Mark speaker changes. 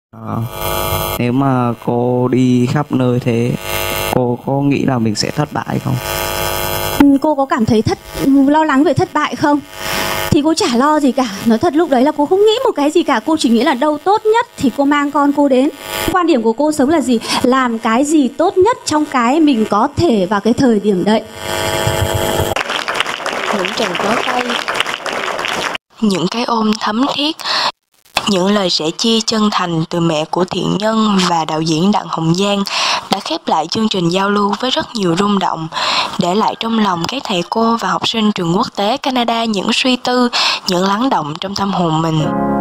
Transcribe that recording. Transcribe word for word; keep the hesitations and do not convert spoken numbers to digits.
Speaker 1: Ờ, nếu mà cô đi khắp nơi thế, cô có nghĩ là mình sẽ thất bại không?
Speaker 2: Ừ, cô có cảm thấy thất lo lắng về thất bại không? Thì cô chả lo gì cả. Nói thật lúc đấy là cô không nghĩ một cái gì cả. Cô chỉ nghĩ là đâu tốt nhất thì cô mang con cô đến. Quan điểm của cô sống là gì? Làm cái gì tốt nhất trong cái mình có thể vào cái thời điểm đấy.
Speaker 3: Những tràng vỗ tay, những cái ôm thấm thiết, những lời sẻ chia chân thành từ mẹ của Thiện Nhân và đạo diễn Đặng Hồng Giang đã khép lại chương trình giao lưu với rất nhiều rung động, để lại trong lòng các thầy cô và học sinh trường quốc tế Canada những suy tư, những lắng động trong tâm hồn mình.